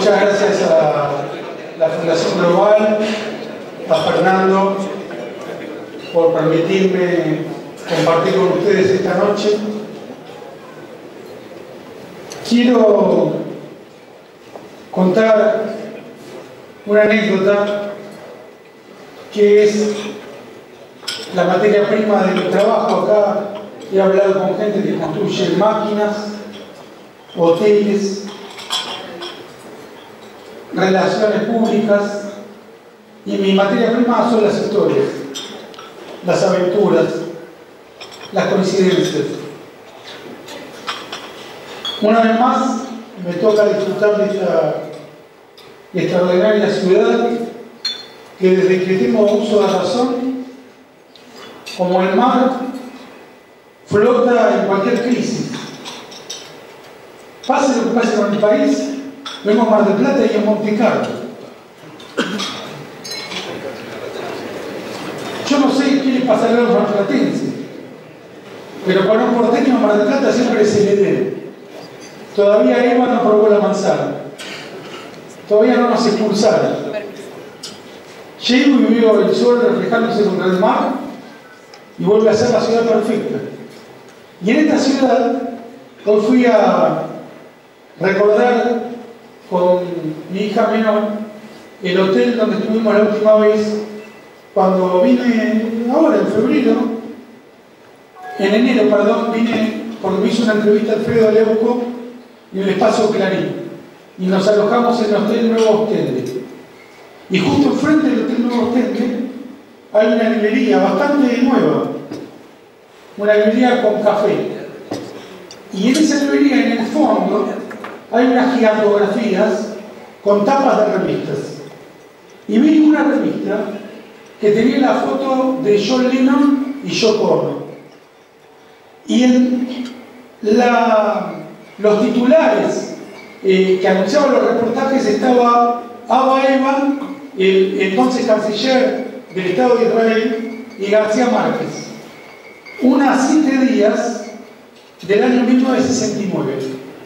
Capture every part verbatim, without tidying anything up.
Muchas gracias a la Fundación Global, a Fernando, por permitirme compartir con ustedes esta noche. Quiero contar una anécdota que es la materia prima de mi trabajo. Acá he hablado con gente que construye máquinas, hoteles, relaciones públicas, y mi materia prima son las historias, las aventuras, las coincidencias. Una vez más me toca disfrutar de esta extraordinaria ciudad que, desde que tengo uso de razón, como el mar, flota en cualquier crisis. Pase lo que pase con el país, vemos Mar del Plata y en Monte Carlo. Yo no sé qué le pasará a los marplatenses, pero para un porteño Mar del Plata siempre es heredero. Todavía Eva no probó la manzana. Todavía no nos expulsaron. Llego y veo el sol reflejándose contra el mar y vuelve a ser la ciudad perfecta. Y en esta ciudad, hoy fui a recordar con mi hija menor el hotel donde estuvimos la última vez, cuando vine ahora en febrero, en enero, perdón, vine porque me hizo una entrevista Alfredo Leuco en el espacio Clarín, y nos alojamos en el Hotel Nuevo Ostende. Y justo enfrente del Hotel Nuevo Ostende hay una librería bastante nueva, una librería con café. Y en esa librería, en el fondo, hay unas gigantografías con tapas de revistas. Y vi una revista que tenía la foto de John Lennon y Yoko Ono. Y en la, los titulares eh, que anunciaban los reportajes estaba Abba Eban, el entonces canciller del Estado de Israel, y García Márquez. Una a siete días del año mil novecientos sesenta y nueve.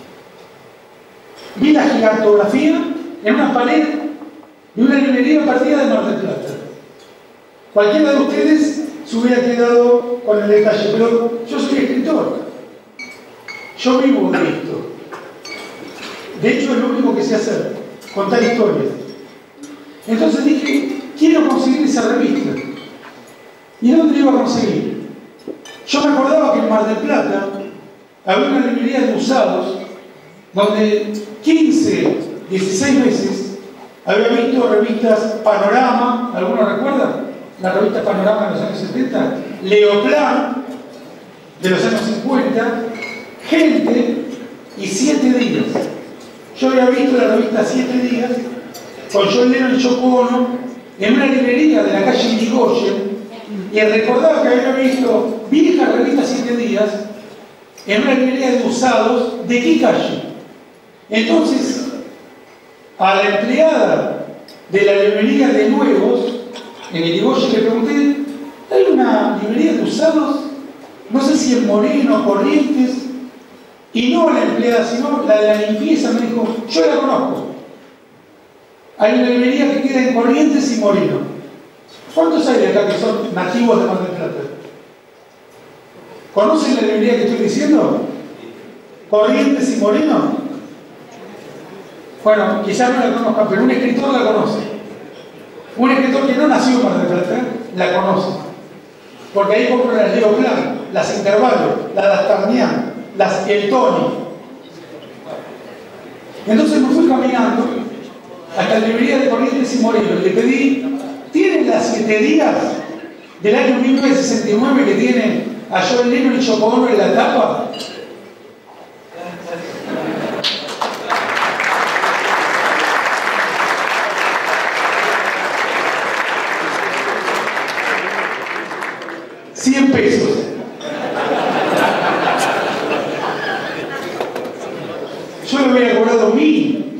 Vi la gigantografía en una pared de una librería partida de Mar del Plata. Cualquiera de ustedes se hubiera quedado con el detalle, pero yo soy escritor. Yo vivo de esto. De hecho, es lo único que sé hacer, contar historias. Entonces dije, quiero conseguir esa revista. ¿Y dónde la iba a conseguir? Yo me acordaba que en Mar del Plata había una librería de usados donde quince, dieciséis veces había visto revistas Panorama, ¿algunos recuerdan? La revista Panorama de los años setenta, Leoplan de los años cincuenta, Gente y Siete Días. Yo había visto la revista Siete Días con John Lennon y Yoko Ono en una librería de la calle Irigoyen, y recordaba que había visto vieja revista Siete Días en una librería de usados de qué calle. Entonces, a la empleada de la librería de nuevos en Irigoyen le pregunté, ¿hay una librería de usados? No sé si en Moreno, Corrientes. Y no la empleada, sino la de la limpieza me dijo, yo la conozco. Hay una librería que queda en Corrientes y Moreno. ¿Cuántos hay de acá que son nativos de Mar del Plata? ¿Conocen la librería que estoy diciendo? ¿Corrientes y Moreno? Bueno, quizás no la conozcan, pero un escritor la conoce. Un escritor que no nació en Mar del Plata, la conoce. Porque ahí compro las Leoplan, las Intervalo, las D'Artagnan, las El Tony. Entonces me fui caminando hasta la librería de Corrientes y Moreno y le pedí, ¿tienen las siete días del año mil novecientos sesenta y nueve que tienen a John Lennon y Yoko Ono en la tapa? cien pesos. Yo me hubiera cobrado mil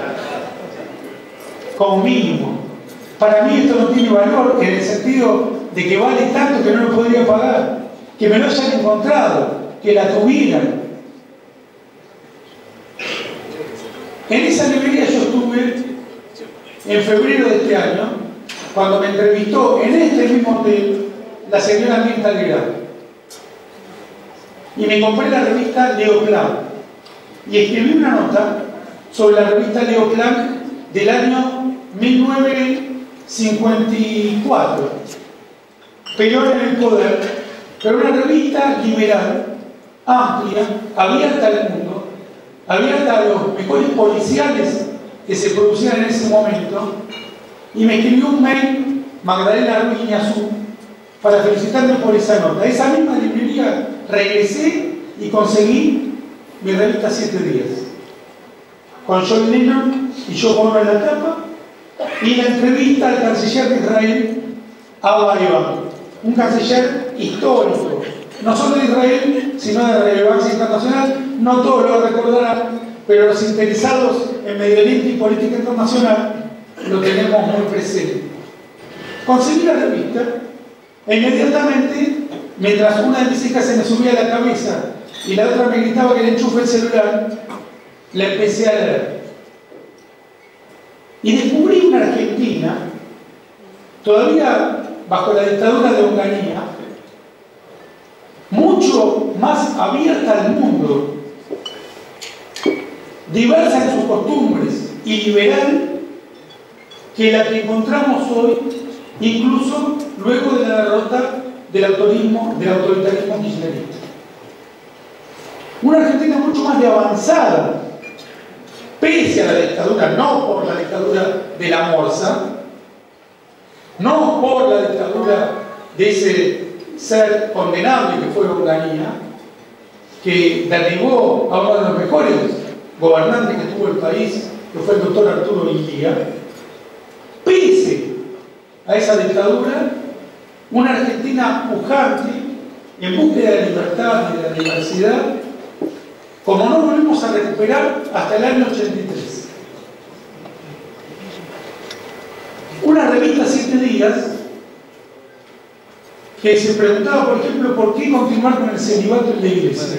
como mínimo. Para mí esto no tiene valor en el sentido de que vale tanto que no lo podría pagar, que me lo hayan encontrado, que la tuvieran. En esa librería yo estuve estuve en febrero de este año, cuando me entrevistó en este mismo hotel la señora Mirta Legrand. Y me compré la revista Leoclán. Y escribí una nota sobre la revista Leoclán del año mil novecientos cincuenta y cuatro. Peor en el poder, pero una revista liberal, amplia, abierta al mundo, abierta a los mejores policiales que se producían en ese momento, y me escribió un mail Magdalena Ruiz Iñazú para felicitarme por esa nota. Esa misma librería regresé y conseguí mi revista Siete Días, con John Lennon y yo con en la tapa, y la entrevista al canciller de Israel, Abba Eban, un canciller histórico, no solo de Israel, sino de relevancia internacional. No todos lo recordarán, pero los interesados en Medio Oriente y política internacional lo tenemos muy presente. Conseguí la revista e inmediatamente, mientras una de mis hijas se me subía a la cabeza y la otra me gritaba que le enchufe el celular, la empecé a leer. Y descubrí una Argentina, todavía bajo la dictadura de Onganía, mucho más abierta al mundo, diversa en sus costumbres y liberal que la que encontramos hoy, incluso luego de la derrota del autorismo, del autoritarismo kirchnerista. Una Argentina mucho más de avanzada, pese a la dictadura, no por la dictadura de la Morsa, no por la dictadura de ese ser condenable que fue Onganía, que derribó a uno de los mejores gobernantes que tuvo el país, que fue el doctor Arturo Illia. Pese a esa dictadura, una Argentina pujante, en búsqueda de la libertad y de la diversidad, como no volvimos a recuperar hasta el año ochenta y tres. Una revista Siete Días que se preguntaba, por ejemplo, por qué continuar con el celibato en la iglesia.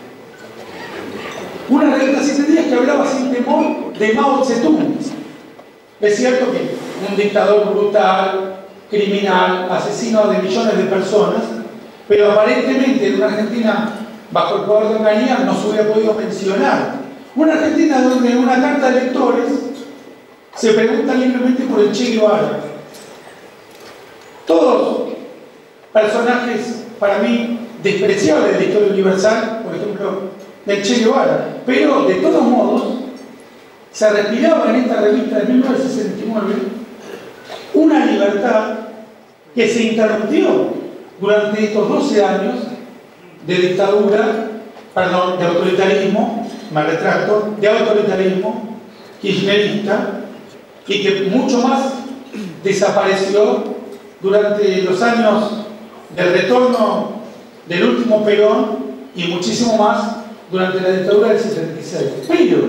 Una revista Siete Días que hablaba sin temor de Mao Zedong. Es cierto que un dictador brutal, criminal, asesino de millones de personas, pero aparentemente en una Argentina bajo el poder de Onganía no se hubiera podido mencionar. Una Argentina donde en una carta de lectores se pregunta libremente por el Che Guevara. Todos personajes para mí despreciables de la historia universal, por ejemplo, del Che Guevara, pero de todos modos se respiraba en esta revista de mil novecientos sesenta y nueve una libertad que se interrumpió durante estos doce años de dictadura, perdón, de autoritarismo, me retracto, de autoritarismo kirchnerista, y que mucho más desapareció durante los años del retorno del último Perón y muchísimo más durante la dictadura del setenta y seis. Pero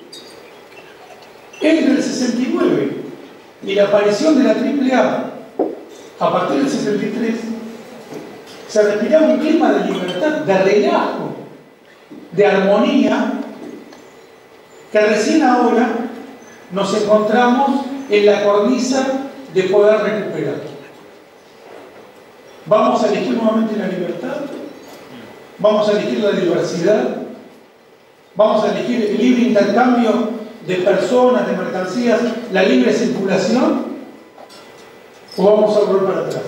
entre el sesenta y nueve y la aparición de la triple A a partir del setenta y tres se respiraba un clima de libertad, de relajo, de armonía, que recién ahora nos encontramos en la cornisa de poder recuperar. ¿Vamos a elegir nuevamente la libertad? ¿Vamos a elegir la diversidad? ¿Vamos a elegir el libre intercambio de personas, de mercancías, la libre circulación? ¿O vamos a volver para atrás?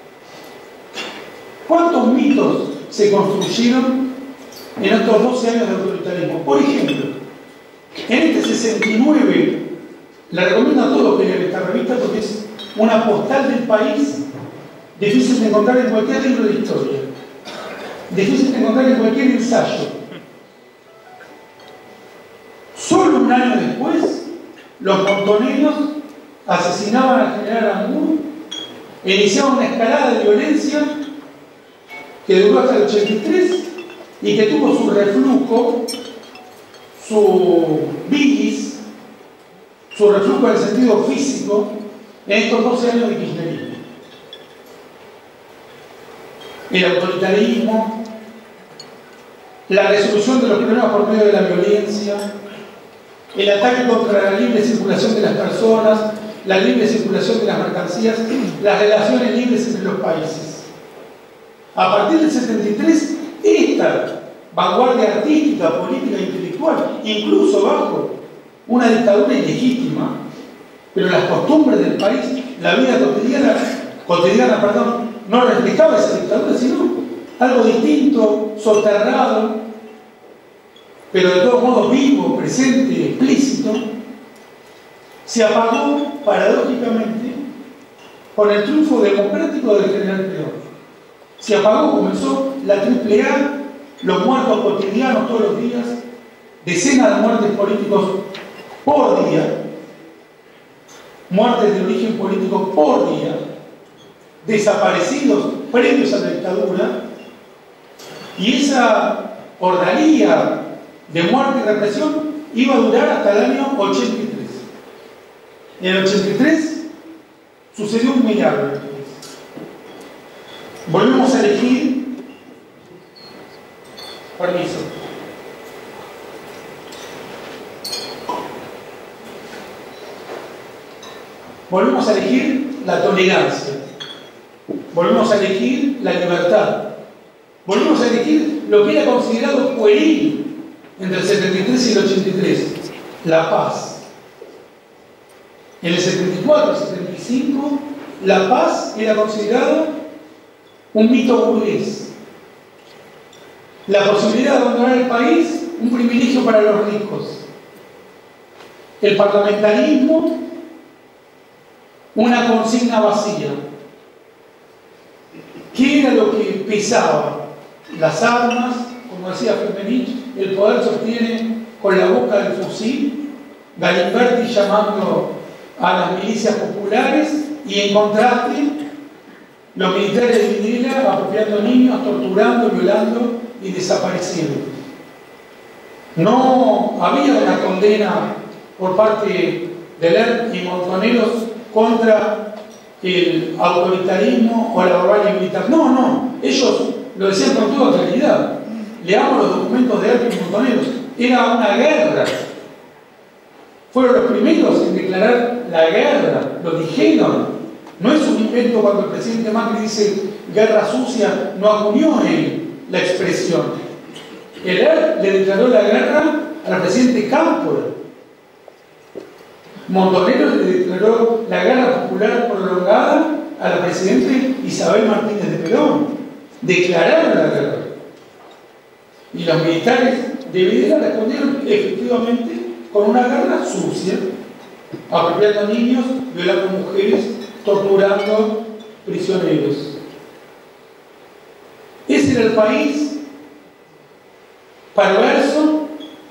¿Cuántos mitos se construyeron en estos doce años de autoritarismo? Por ejemplo, en este sesenta y nueve, le recomiendo a todos que lean esta revista porque es una postal del país difícil de encontrar en cualquier libro de historia, difícil de encontrar en cualquier ensayo. Solo un año después, los montoneros asesinaban al general Aramburú e iniciaban una escalada de violencia que duró hasta el ochenta y tres y que tuvo su reflujo, su bilis, su reflujo en el sentido físico en estos doce años de kirchnerismo. El autoritarismo, la resolución de los problemas por medio de la violencia, el ataque contra la libre circulación de las personas, la libre circulación de las mercancías, las relaciones libres entre los países. A partir del setenta y tres, esta vanguardia artística, política e intelectual, incluso bajo una dictadura ilegítima, pero las costumbres del país, la vida cotidiana, cotidiana perdón, no reflejaba esa dictadura, sino algo distinto, soterrado, pero de todos modos vivo, presente, explícito, se apagó paradójicamente con el triunfo democrático del general Perón. Se apagó, comenzó la triple A, los muertos cotidianos todos los días, decenas de muertes políticos por día, muertes de origen político por día, desaparecidos previos a la dictadura, y esa ordalía de muerte y represión iba a durar hasta el año ochenta y tres. En el ochenta y tres sucedió un milagro. Volvemos a elegir, permiso, volvemos a elegir la tolerancia, volvemos a elegir la libertad, volvemos a elegir lo que era considerado pueril entre el setenta y tres y el ochenta y tres, la paz. En el setenta y cuatro y setenta y cinco, la paz era considerada un mito burgués. La posibilidad de abandonar el país, un privilegio para los ricos. El parlamentarismo, una consigna vacía. ¿Qué era lo que pesaba? Las armas, como decía Femenich, el poder se obtiene con la boca del fusil, Galimberti llamando a las milicias populares, y en contraste, los militares de Videla apropiando niños, torturando, violando y desapareciendo. No había una condena por parte de Lerch y Montoneros contra el autoritarismo o la barbarie militar. No, no, ellos lo decían con toda claridad. Leamos los documentos de Lerch y Montoneros. Era una guerra. Fueron los primeros en declarar la guerra, lo dijeron. No es un invento cuando el presidente Macri dice guerra sucia, no acuñó él la expresión. El Lerch le declaró la guerra al presidente Cámpora. Montoneros le declaró la guerra popular prolongada a la presidenta Isabel Martínez de Perón. Declararon la guerra. Y los militares de Videla respondieron efectivamente con una guerra sucia, apropiando niños, violando mujeres, torturando prisioneros. Ese era el país perverso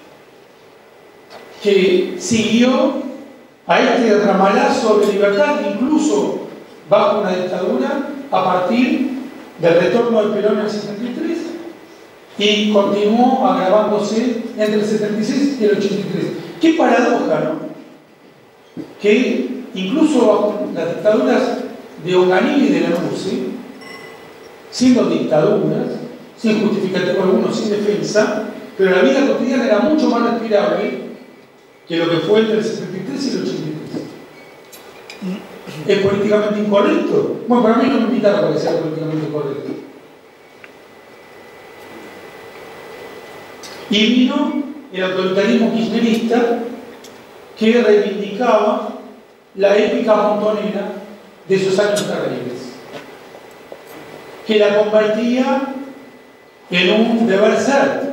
que siguió a este ramalazo de libertad, incluso bajo una dictadura, a partir del retorno de Perón en el setenta y tres, y continuó agravándose entre el setenta y seis y el ochenta y tres. Qué paradoja, ¿no? Que incluso bajo las dictaduras de Onganía y de Lanuse, siendo dictaduras, sin justificativo alguno, sin defensa, pero la vida cotidiana era mucho más respirable que lo que fue entre el setenta y tres y el ochenta y tres. ¿Es políticamente incorrecto? Bueno, para mí no me invitaron para que sea políticamente correcto. Y vino el autoritarismo kirchnerista, que reivindicaba la épica montonera de sus años terribles, que la convertía en un deber ser.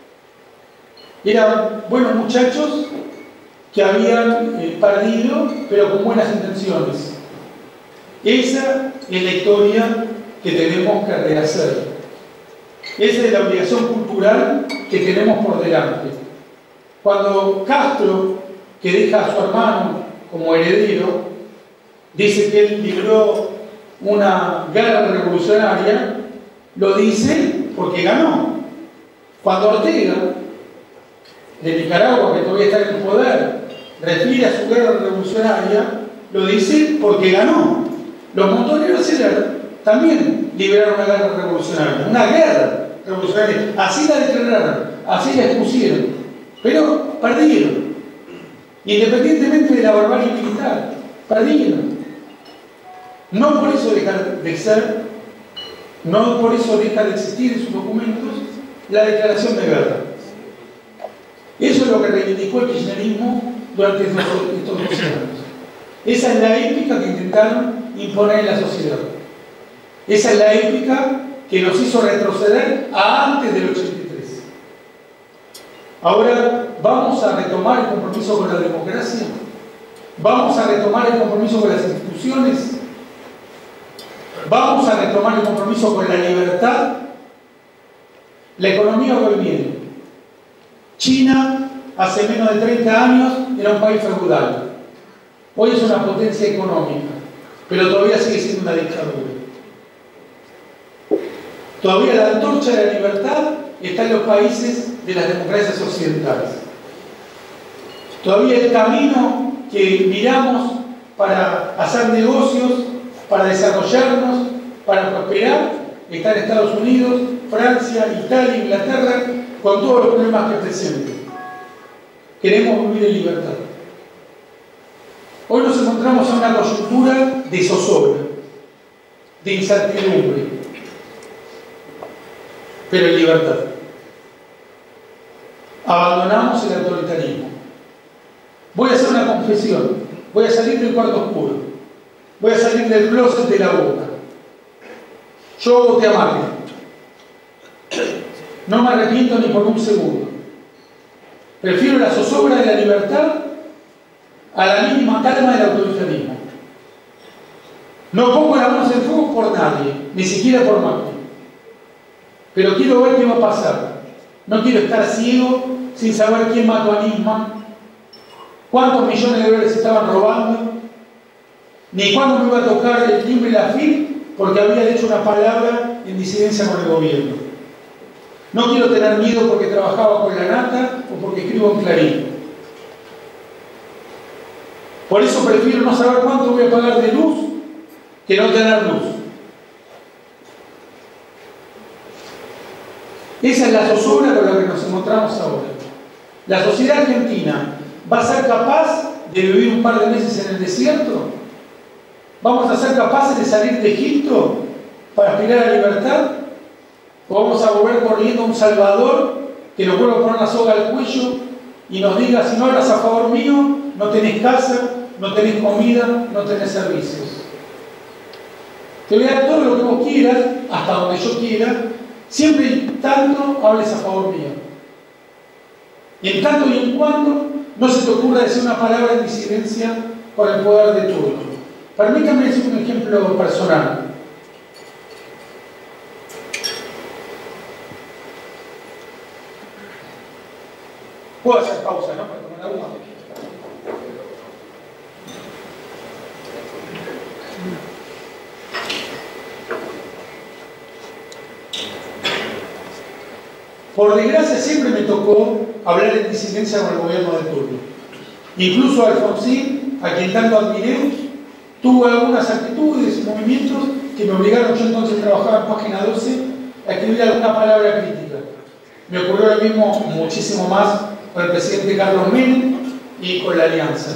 Eran buenos muchachos que habían eh, perdido, pero con buenas intenciones. Esa es la historia que tenemos que rehacer. Esa es la obligación cultural que tenemos por delante. Cuando Castro, que deja a su hermano como heredero, dice que él libró una guerra revolucionaria, lo dice porque ganó. Cuando Ortega, de Nicaragua, que todavía está en el poder, refiere a su guerra revolucionaria, lo dice porque ganó. Los montoneros también liberaron una guerra revolucionaria, una guerra revolucionaria, así la declararon, así la expusieron, pero perdieron. independientemente de la barbarie militar, perdieron. No por eso deja de ser, no por eso deja de existir en sus documentos la declaración de guerra. Eso es lo que reivindicó el kirchnerismo durante estos, estos doce años. Esa es la épica que intentaron imponer en la sociedad. Esa es la épica que nos hizo retroceder a antes del ochenta y tres. Ahora vamos a retomar el compromiso con la democracia, vamos a retomar el compromiso con las instituciones, vamos a retomar el compromiso con la libertad. La economía hoy viene. China hace menos de treinta años era un país feudal. Hoy es una potencia económica, pero todavía sigue siendo una dictadura. Todavía la antorcha de la libertad está en los países de las democracias occidentales. Todavía el camino que miramos para hacer negocios, para desarrollarnos, para prosperar, está en Estados Unidos, Francia, Italia, Inglaterra, con todos los problemas que presentan. Queremos vivir en libertad. Hoy nos encontramos en una coyuntura de zozobra, de incertidumbre, pero en libertad. Abandonamos el autoritarismo. Voy a hacer una confesión, voy a salir del cuarto oscuro, voy a salir del closet de la boca. Yo voté a Macri. No me arrepiento ni por un segundo. Prefiero la zozobra de la libertad a la mínima calma del autoritarismo. No pongo las manos en fuego por nadie, ni siquiera por Macri. Pero quiero ver qué va a pasar. No quiero estar ciego sin saber quién mató a Nisman, cuántos millones de dólares estaban robando, ni cuándo me iba a tocar el timbre y la F I P porque había dicho una palabra en disidencia con el gobierno. No quiero tener miedo porque trabajaba con la nata o porque escribo en Clarín. Por eso prefiero no saber cuánto voy a pagar de luz que no tener luz. Esa es la zozobra con la que nos encontramos ahora. ¿La sociedad argentina va a ser capaz de vivir un par de meses en el desierto? ¿Vamos a ser capaces de salir de Egipto para aspirar a la libertad? ¿O vamos a volver corriendo a un Salvador que nos vuelva a poner la soga al cuello y nos diga, si no hablas a favor mío, no tenés casa, no tenés comida, no tenés servicios? Te voy a dar todo lo que vos quieras, hasta donde yo quiera, siempre y tanto hables a favor mío. Y en tanto y en cuando no se te ocurra decir una palabra en disidencia con el poder de turno. Permítanme decir un ejemplo personal. Puedo hacer pausa, ¿no? Para tomar agua. Por desgracia siempre me tocó hablar en disidencia con el gobierno del turno. Incluso Alfonsín, a quien tanto admiré, tuvo algunas actitudes y movimientos que me obligaron, yo entonces trabajaba en Página doce, a escribir alguna palabra crítica. Me ocurrió lo mismo, muchísimo más, con el presidente Carlos Menem y con la Alianza.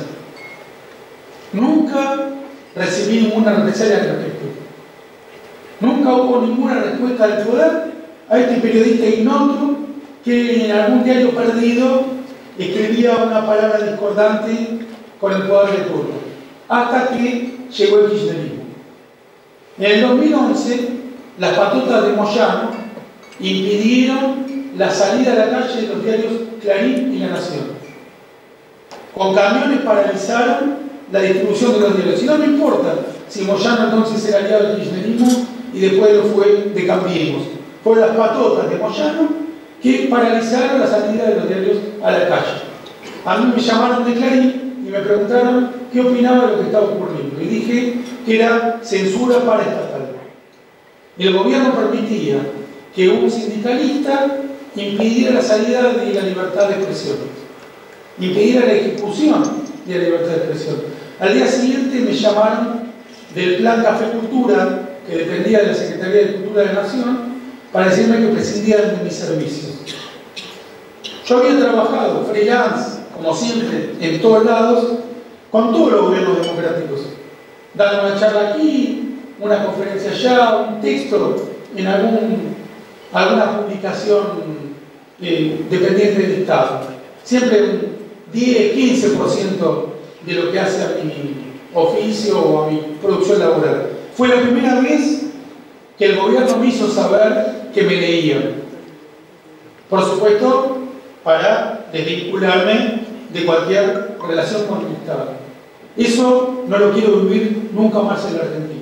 Nunca recibí ninguna represalia al respecto. Nunca hubo ninguna respuesta del poder a este periodista ignoto que en algún diario perdido escribía una palabra discordante con el poder de turno, hasta que llegó el kirchnerismo. En el dos mil once, las patotas de Moyano impidieron la salida a la calle de los diarios Clarín y La Nación. Con camiones paralizaron la distribución de los diarios. Y no me importa si Moyano entonces era aliado del kirchnerismo y después lo fue de Cambiemos. Fueron las patotas de Moyano que paralizaron la salida de los diarios a la calle. A mí me llamaron de Clarín y me preguntaron qué opinaba de lo que estaba ocurriendo. Y dije que era censura paraestatal. Y el gobierno permitía que un sindicalista impidiera la salida de la libertad de expresión, impidiera la ejecución de la libertad de expresión. Al día siguiente me llamaron del Plan Café Cultura, que dependía de la Secretaría de Cultura de la Nación, para decirme que prescindieran de mis servicios. Yo había trabajado freelance, como siempre, en todos lados, con todos los gobiernos democráticos. Dar una charla aquí, una conferencia allá, un texto en algún, alguna publicación eh, dependiente del Estado. Siempre un diez, quince por ciento de lo que hace a mi oficio o a mi producción laboral. Fue la primera vez que el gobierno me hizo saber que me leían. Por supuesto, para desvincularme de cualquier relación con el Estado. Eso no lo quiero vivir nunca más en la Argentina.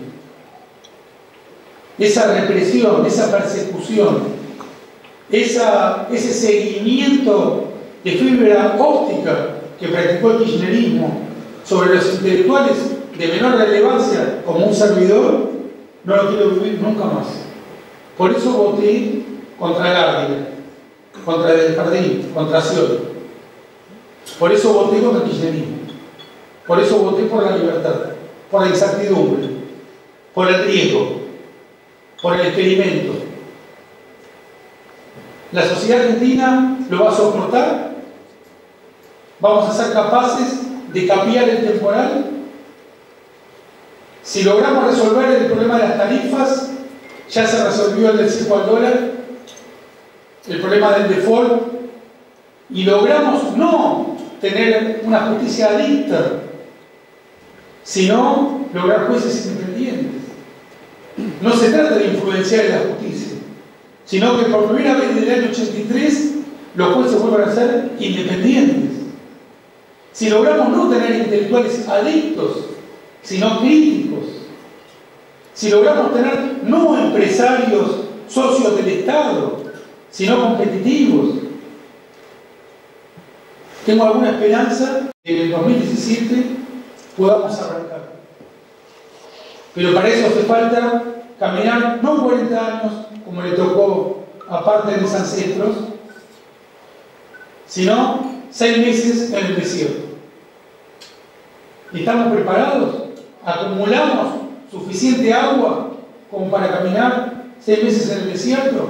Esa represión, esa persecución, esa, ese seguimiento de fibra óptica que practicó el kirchnerismo sobre los intelectuales de menor relevancia como un servidor, no lo quiero vivir nunca más. Por eso voté contra Gardiner, contra Del Jardín, contra Scioli. Por eso voté contra el kirchnerismo. Por eso voté por la libertad, por la incertidumbre, por el riesgo, por el experimento. ¿La sociedad argentina lo va a soportar? ¿Vamos a ser capaces de cambiar el temporal? Si logramos resolver el problema de las tarifas, ya se resolvió el del cepo al dólar, el problema del default, y logramos no tener una justicia adicta, sino lograr jueces independientes. No se trata de influenciar en la justicia, sino que por primera vez desde el año ochenta y tres los jueces vuelvan a ser independientes. Si logramos no tener intelectuales adictos, sino críticos, si logramos tener no empresarios socios del Estado, sino competitivos, tengo alguna esperanza que en el dos mil diecisiete podamos arrancar. Pero para eso hace falta caminar no cuarenta años, como le tocó a parte de mis ancestros, sino seis meses en el desierto. ¿Estamos preparados? ¿Acumulamos suficiente agua como para caminar seis meses en el desierto?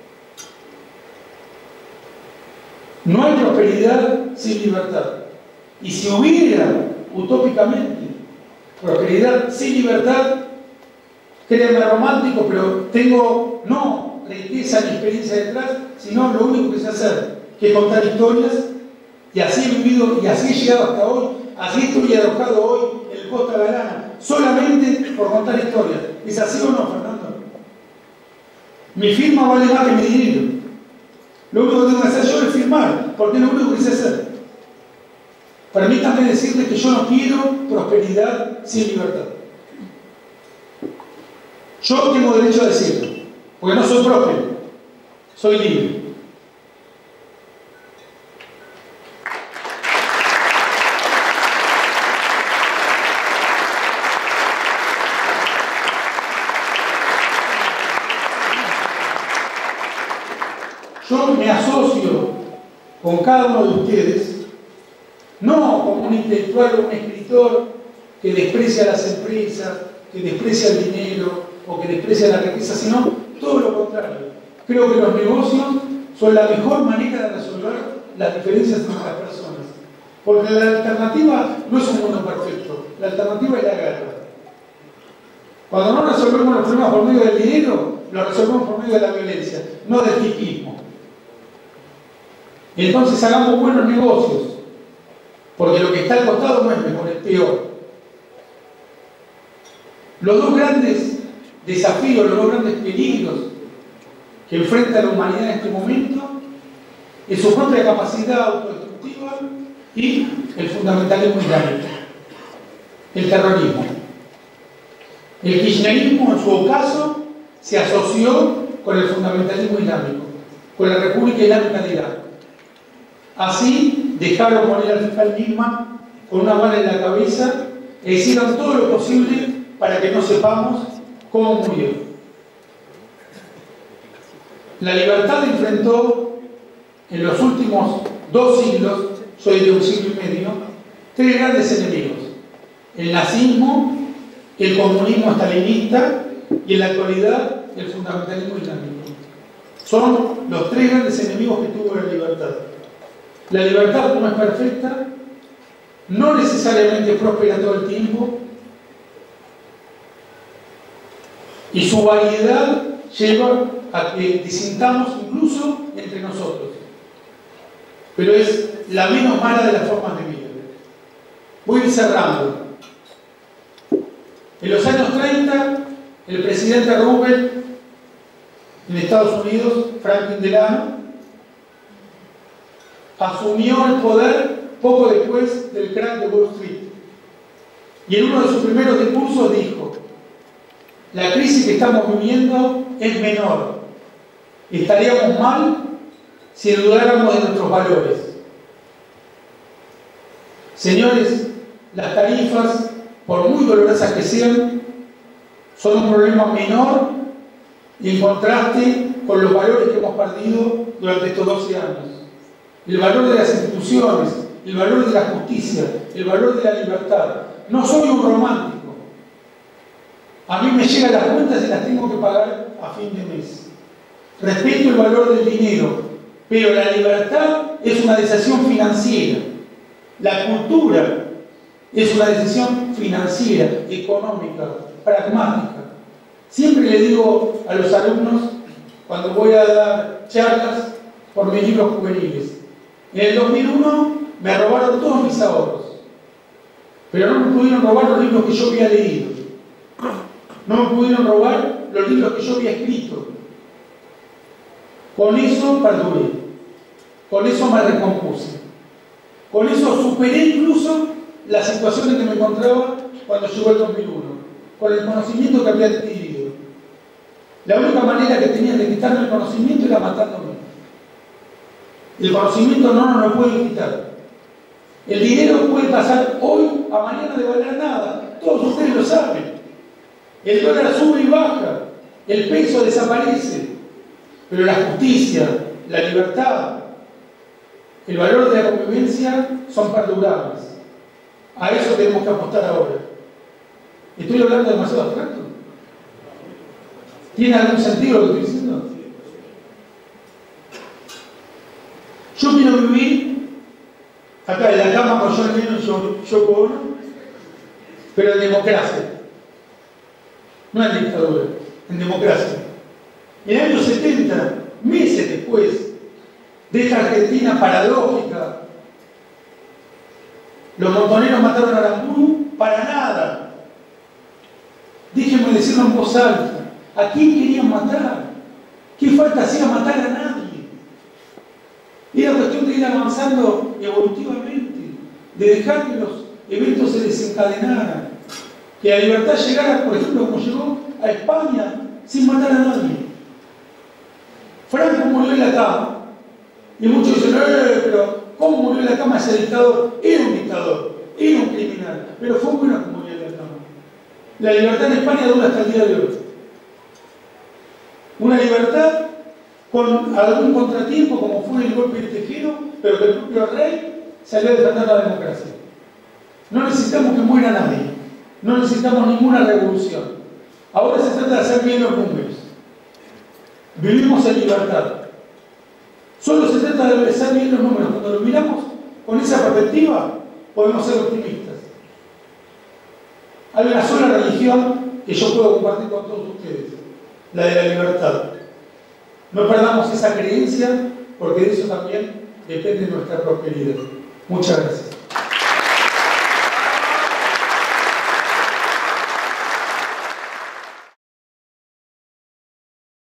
No hay prosperidad sin libertad. Y si hubiera, utópicamente, prosperidad sin libertad, créanme romántico, pero tengo no riqueza ni experiencia detrás, sino lo único que sé hacer, que contar historias, y así he vivido y así he llegado hasta hoy, así estoy alojado hoy en el Costa Galana, solamente por contar historias. ¿Es así o no, Fernando? Mi firma vale más que mi dinero. Lo único que tengo que hacer yo es firmar, porque es lo único que sé hacer. Permítanme decirles que yo no quiero prosperidad sin libertad. Yo tengo derecho a decirlo, porque no soy próspero, soy libre. Yo me asocio con cada uno de ustedes, no como un intelectual o un escritor que desprecia las empresas, que desprecia el dinero o que desprecia la riqueza, sino todo lo contrario. Creo que los negocios son la mejor manera de resolver las diferencias entre las personas. Porque la alternativa no es un mundo perfecto, la alternativa es la guerra. Cuando no resolvemos los problemas por medio del dinero, los resolvemos por medio de la violencia, no del psiquismo. Entonces hagamos buenos negocios, porque lo que está al costado no es mejor, es peor. Los dos grandes desafíos, los dos grandes peligros que enfrenta la humanidad en este momento es su propia capacidad autodestructiva y el fundamentalismo islámico, el terrorismo. El kirchnerismo, en su ocaso, se asoció con el fundamentalismo islámico, con la República Islámica de Irak. Así dejaron morir al fiscal Nisman con una bala en la cabeza e hicieron todo lo posible para que no sepamos cómo murió. La libertad enfrentó en los últimos dos siglos, soy de un siglo y medio, tres grandes enemigos: el nazismo, el comunismo stalinista y en la actualidad el fundamentalismo islámico. Son los tres grandes enemigos que tuvo la libertad. La libertad no es perfecta, no necesariamente próspera todo el tiempo, y su variedad lleva a que disintamos incluso entre nosotros. Pero es la menos mala de las formas de vida. Voy a ir cerrando. En los años treinta, el presidente Roosevelt en Estados Unidos, Franklin Delano, asumió el poder poco después del crack de Wall Street. Y en uno de sus primeros discursos dijo: la crisis que estamos viviendo es menor. Estaríamos mal si dudáramos de nuestros valores. Señores, las tarifas, por muy dolorosas que sean, son un problema menor en contraste con los valores que hemos perdido durante estos doce años. El valor de las instituciones, el valor de la justicia, el valor de la libertad. No soy un romántico. A mí me llegan las cuentas y las tengo que pagar a fin de mes. Respeto el valor del dinero, pero la libertad es una decisión financiera. La cultura es una decisión financiera, económica, pragmática. Siempre le digo a los alumnos, cuando voy a dar charlas por mis libros juveniles, en el dos mil uno me robaron todos mis ahorros, pero no me pudieron robar los libros que yo había leído, no me pudieron robar los libros que yo había escrito. Con eso perduré, con eso me recompuse, con eso superé incluso la situación en que me encontraba cuando llegó el dos mil uno, con el conocimiento que había adquirido. La única manera que tenían de quitarme el conocimiento era matándome. El conocimiento no nos lo pueden quitar. El dinero puede pasar hoy a mañana de valer nada. Todos ustedes lo saben. El dólar sube y baja. El peso desaparece. Pero la justicia, la libertad, el valor de la convivencia son perdurables. A eso tenemos que apostar ahora. ¿Estoy hablando demasiado abstracto? ¿Tiene algún sentido lo que estoy diciendo? Yo quiero vivir acá en la cama con John Lennon, yo, yo cobro, pero en democracia. No en dictadura, en democracia. En el año setenta, meses después de esta Argentina paradójica, los montoneros mataron a Aramburu para nada. Déjenme decirlo en voz alta. ¿A quién querían matar? ¿Qué falta hacía matar a nadie? Era cuestión de ir avanzando evolutivamente, de dejar que los eventos se desencadenaran, que la libertad llegara, por ejemplo, como llegó a España, sin matar a nadie. Franco murió en la cama, y muchos dicen, eh, pero ¿cómo murió en la cama ese dictador? Era un dictador, era un criminal, pero fue bueno que murió en la cama. La libertad en España dura hasta el día de hoy. Una libertad con algún contratiempo, como fue el golpe de Tejero, pero que el propio rey salió a defender la democracia. No necesitamos que muera nadie, no necesitamos ninguna revolución. Ahora se trata de hacer bien los números. Vivimos en libertad. Solo se trata de hacer bien los números. Cuando lo miramos con esa perspectiva, podemos ser optimistas. Hay una sola religión que yo puedo compartir con todos ustedes, la de la libertad. No perdamos esa creencia, porque de eso también depende nuestra prosperidad. Muchas gracias.